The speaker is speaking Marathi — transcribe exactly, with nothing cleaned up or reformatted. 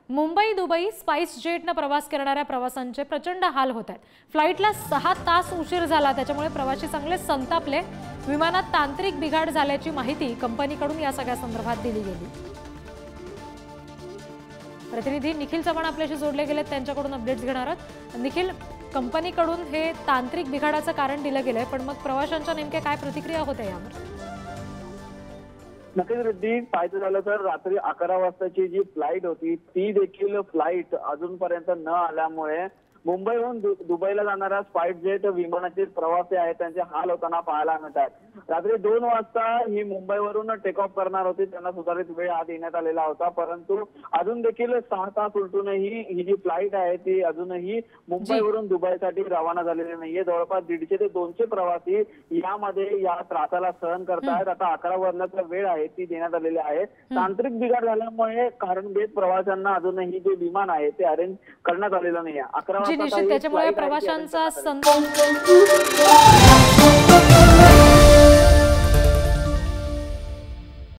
मुंबई दुबई स्पाइस जेटने प्रवास करणाऱ्या प्रवाशांचे प्रचंड हाल होत आहेत। फ्लाइटला सहा तास उशीर झाला, त्याच्यामुळे प्रवासी चांगले संतापले। विमानात तांत्रिक बिघाड झाल्याची माहिती कंपनीकडून या सगळ्या संदर्भात दिली गेली। प्रतिनिधी निखिल चव्हाण आपल्याशी जोडले गेलेत, त्यांच्याकडून अपडेट्स घेणार आहोत। निखिल, कंपनीकडून हे तांत्रिक बिघाडाचं कारण दिलं गेलंय, पण मग प्रवाशांच्या नेमक्या काय प्रतिक्रिया होत्या यावर? नक्कीच रिद्धी, पाहायचं झालं तर रात्री अकरा वाजताची जी फ्लाईट होती ती देखील फ्लाईट अजूनपर्यंत न आल्यामुळे मुंबईहून दुबईला जाणाऱ्या स्पाइस जेट विमानाचे प्रवासी आहेत त्यांचे हाल होताना पाहायला मिळतात। रात्री दोन वाजता ही मुंबईवरून टेक ऑफ करणार होती, त्यांना सुधारित वेळ आज देण्यात आलेला होता, परंतु अजून देखील सहा तास उलटूनही ही जी फ्लाईट आहे ती अजूनही मुंबईवरून दुबईसाठी रवाना झालेली नाहीये। जवळपास दीडशे ते दोनशे प्रवासी यामध्ये या त्रासाला सहन करतायत। आता अकरा वाजण्याचा वेळ आहे ती देण्यात आलेली आहे। तांत्रिक बिघाड झाल्यामुळे कारण देत प्रवाशांना अजूनही जे विमान आहे ते अरेंज करण्यात आलेलं नाहीये। अकरा निश्चित त्याच्यामुळे प्रवाशांचा संतोष